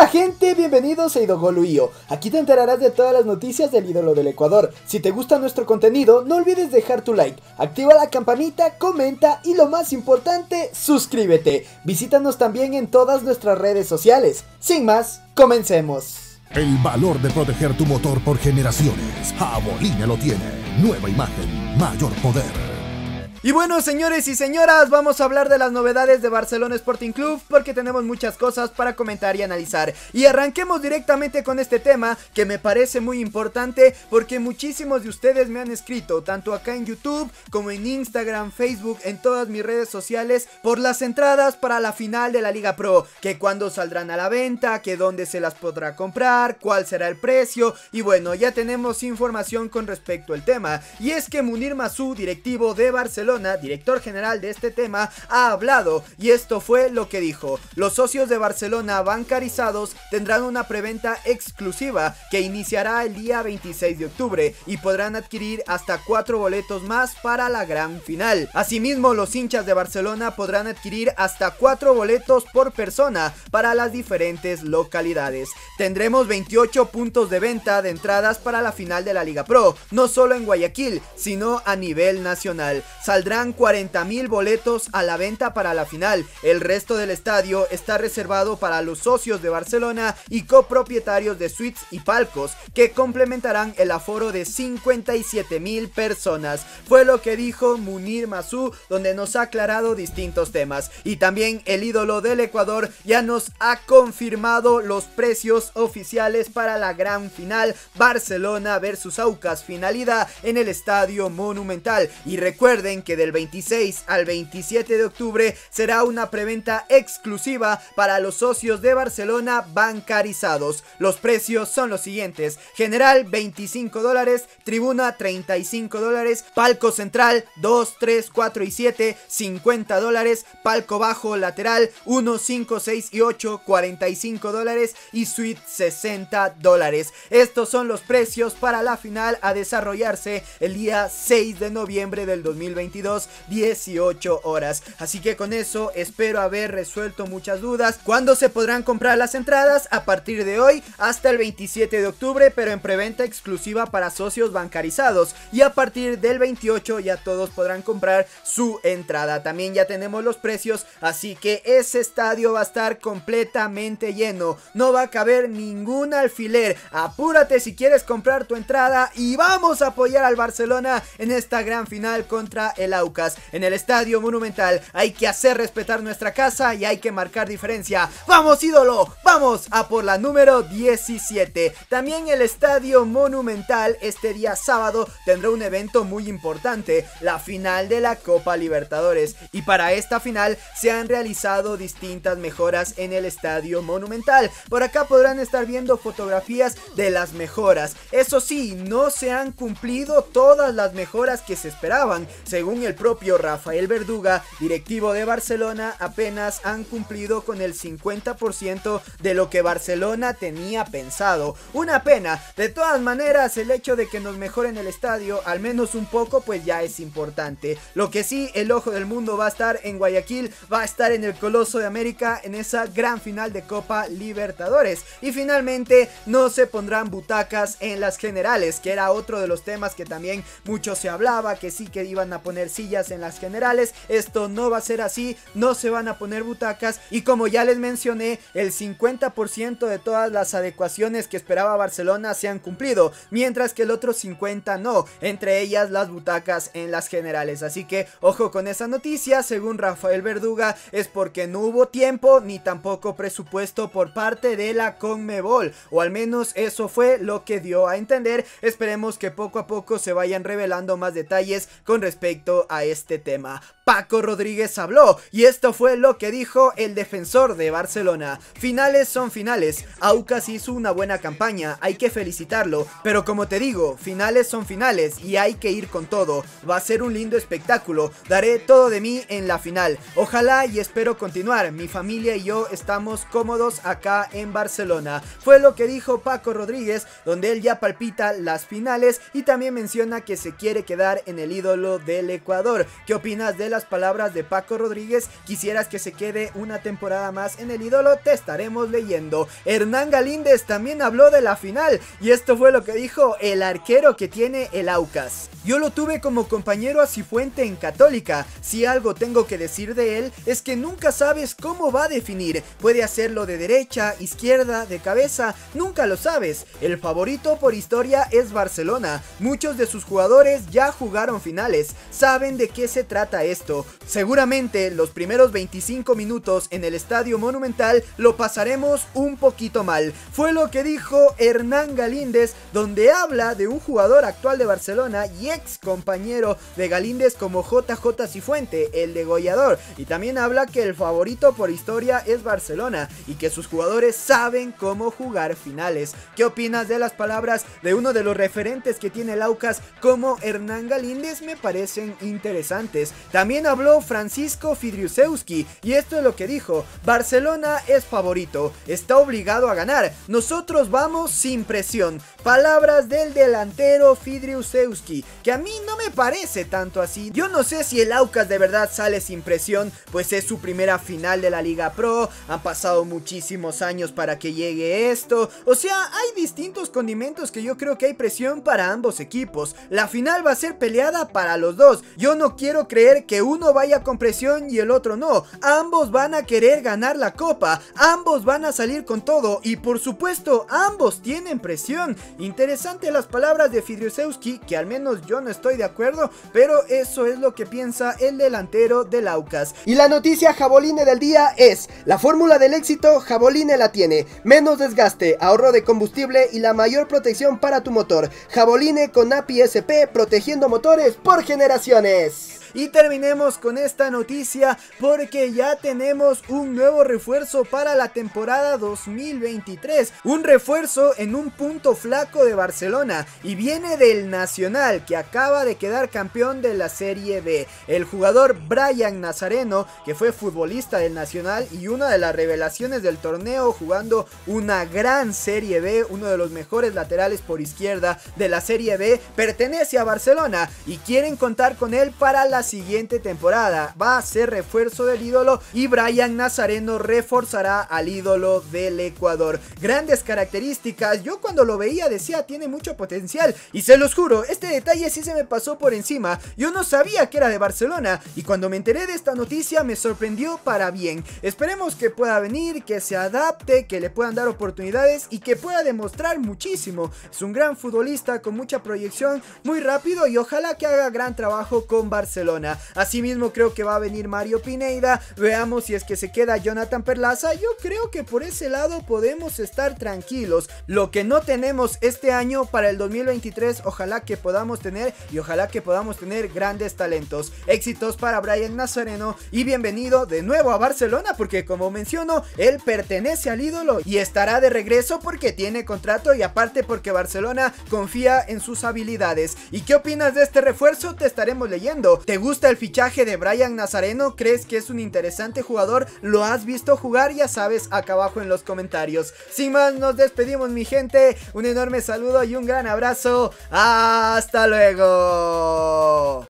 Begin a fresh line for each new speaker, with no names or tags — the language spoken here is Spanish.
Hola gente, bienvenidos a Idogoluio. Aquí te enterarás de todas las noticias del ídolo del Ecuador. Si te gusta nuestro contenido, no olvides dejar tu like, activa la campanita, comenta y lo más importante, suscríbete. Visítanos también en todas nuestras redes sociales. Sin más, comencemos.
El valor de proteger tu motor por generaciones. Jabolina lo tiene. Nueva imagen, mayor poder.
Y bueno, señores y señoras, vamos a hablar de las novedades de Barcelona Sporting Club porque tenemos muchas cosas para comentar y analizar. Y arranquemos directamente con este tema que me parece muy importante porque muchísimos de ustedes me han escrito, tanto acá en YouTube como en Instagram, Facebook, en todas mis redes sociales, por las entradas para la final de la Liga Pro, que cuándo saldrán a la venta, que dónde se las podrá comprar, cuál será el precio. Y bueno, ya tenemos información con respecto al tema. Y es que Munir Masu, directivo de Barcelona, director general de este tema, ha hablado y esto fue lo que dijo. Los socios de Barcelona bancarizados tendrán una preventa exclusiva que iniciará el día 26 de octubre y podrán adquirir hasta 4 boletos más para la gran final. Asimismo, los hinchas de Barcelona podrán adquirir hasta 4 boletos por persona para las diferentes localidades. Tendremos 28 puntos de venta de entradas para la final de la Liga Pro, no solo en Guayaquil, sino a nivel nacional. Saldrán 40.000 boletos a la venta para la final. El resto del estadio está reservado para los socios de Barcelona y copropietarios de suites y palcos, que complementarán el aforo de 57.000 personas. Fue lo que dijo Munir Masu, donde nos ha aclarado distintos temas. Y también el ídolo del Ecuador ya nos ha confirmado los precios oficiales para la gran final Barcelona versus Aucas, finalidad en el Estadio Monumental. Y recuerden que del 26 al 27 de octubre será una preventa exclusiva para los socios de Barcelona bancarizados. Los precios son los siguientes: general $25, tribuna $35, palco central 2, 3, 4 y 7 $50, palco bajo lateral 1, 5, 6 y 8 $45 y suite $60. Estos son los precios para la final a desarrollarse el día 6 de noviembre del 2022, 18 horas. Así que con eso espero haber resuelto muchas dudas. ¿Cuándo se podrán comprar las entradas? A partir de hoy hasta el 27 de octubre, pero en preventa exclusiva para socios bancarizados. Y a partir del 28 ya todos podrán comprar su entrada. También ya tenemos los precios, así que ese estadio va a estar completamente lleno. No va a caber ningún alfiler. Apúrate si quieres comprar tu entrada y vamos a apoyar al Barcelona en esta gran final contra el Aucas. En el Estadio Monumental hay que hacer respetar nuestra casa y hay que marcar diferencia. ¡Vamos, ídolo! ¡Vamos a por la número 17! También el Estadio Monumental este día sábado tendrá un evento muy importante, la final de la Copa Libertadores. Y para esta final se han realizado distintas mejoras en el Estadio Monumental. Por acá podrán estar viendo fotografías de las mejoras. Eso sí, no se han cumplido todas las mejoras que se esperaban. Según el propio Rafael Verduga, directivo de Barcelona, apenas han cumplido con el 50% de lo que Barcelona tenía pensado. Una pena. De todas maneras, el hecho de que nos mejoren el estadio, al menos un poco, pues ya es importante. Lo que sí, el ojo del mundo va a estar en Guayaquil, va a estar en el Coloso de América, en esa gran final de Copa Libertadores. Y finalmente, no se pondrán butacas en las generales, que era otro de los temas que también mucho se hablaba, que sí que iban a poner sillas en las generales. Esto no va a ser así, no se van a poner butacas y como ya les mencioné, el 50% de todas las adecuaciones que esperaba Barcelona se han cumplido, mientras que el otro 50% no, entre ellas las butacas en las generales. Así que ojo con esa noticia. Según Rafael Verduga, es porque no hubo tiempo ni tampoco presupuesto por parte de la Conmebol, o al menos eso fue lo que dio a entender. Esperemos que poco a poco se vayan revelando más detalles con respecto a este tema. Paco Rodríguez habló y esto fue lo que dijo el defensor de Barcelona. Finales son finales, Aucas hizo una buena campaña, hay que felicitarlo, pero como te digo, finales son finales y hay que ir con todo. Va a ser un lindo espectáculo, daré todo de mí en la final, ojalá y espero continuar, mi familia y yo estamos cómodos acá en Barcelona. Fue lo que dijo Paco Rodríguez, donde él ya palpita las finales y también menciona que se quiere quedar en el ídolo del Ecuador. Ecuador. ¿Qué opinas de las palabras de Paco Rodríguez? ¿Quisieras que se quede una temporada más en el ídolo? Te estaremos leyendo. Hernán Galíndez también habló de la final y esto fue lo que dijo el arquero que tiene el Aucas. Yo lo tuve como compañero a Cifuente en Católica. Si algo tengo que decir de él es que nunca sabes cómo va a definir. Puede hacerlo de derecha, izquierda, de cabeza, nunca lo sabes. El favorito por historia es Barcelona. Muchos de sus jugadores ya jugaron finales, saben de qué se trata esto. Seguramente los primeros 25 minutos en el Estadio Monumental lo pasaremos un poquito mal. Fue lo que dijo Hernán Galíndez, donde habla de un jugador actual de Barcelona y ex compañero de Galíndez como JJ Cifuente, el degollador, y también habla que el favorito por historia es Barcelona y que sus jugadores saben cómo jugar finales. ¿Qué opinas de las palabras de uno de los referentes que tiene el Aucas como Hernán Galíndez? Me parecen interesantes. También habló Francisco Fidriusewski y esto es lo que dijo: Barcelona es favorito, está obligado a ganar, nosotros vamos sin presión. Palabras del delantero Fidriusewski, que a mí no me parece tanto así. Yo no sé si el Aucas de verdad sale sin presión, pues es su primera final de la Liga Pro, han pasado muchísimos años para que llegue esto, o sea, hay distintos condimentos que yo creo que hay presión para ambos equipos. La final va a ser peleada para los dos, yo no quiero creer que uno vaya con presión y el otro no, ambos van a querer ganar la copa, ambos van a salir con todo y por supuesto ambos tienen presión. Interesante las palabras de Fidriusewski, que al menos yo no estoy de acuerdo, pero eso es lo que piensa el delantero del Aucas.
Y la noticia Jaboline del día es: la fórmula del éxito Jaboline la tiene, menos desgaste, ahorro de combustible y la mayor protección para tu motor. Jaboline con API SP, protegiendo motores por generaciones.
Y terminemos con esta noticia porque ya tenemos un nuevo refuerzo para la temporada 2023. Un refuerzo en un punto flaco de Barcelona y viene del Nacional, que acaba de quedar campeón de la Serie B. El jugador Brian Nazareno, que fue futbolista del Nacional y una de las revelaciones del torneo, jugando una gran Serie B, uno de los mejores laterales por izquierda de la Serie B, pertenece a Barcelona y quieren contar con él para la siguiente temporada. Va a ser refuerzo del ídolo y Brian Nazareno reforzará al ídolo del Ecuador. Grandes características, yo cuando lo veía decía tiene mucho potencial y se los juro, este detalle sí se me pasó por encima. Yo no sabía que era de Barcelona y cuando me enteré de esta noticia me sorprendió para bien. Esperemos que pueda venir, que se adapte, que le puedan dar oportunidades y que pueda demostrar muchísimo. Es un gran futbolista con mucha proyección, muy rápido y ojalá que haga gran trabajo con Barcelona. Asimismo creo que va a venir Mario Pineda, veamos si es que se queda Jonathan Perlaza. Yo creo que por ese lado podemos estar tranquilos. Lo que no tenemos este año para el 2023 ojalá que podamos tener y ojalá que podamos tener grandes talentos. Éxitos para Brian Nazareno y bienvenido de nuevo a Barcelona, porque como menciono él pertenece al ídolo y estará de regreso porque tiene contrato y aparte porque Barcelona confía en sus habilidades. ¿Y qué opinas de este refuerzo? Te estaremos leyendo. ¿Te gusta el fichaje de Brian Nazareno? ¿Crees que es un interesante jugador? ¿Lo has visto jugar? Ya sabes, acá abajo en los comentarios. Sin más, nos despedimos mi gente, un enorme saludo y un gran abrazo. ¡Hasta luego!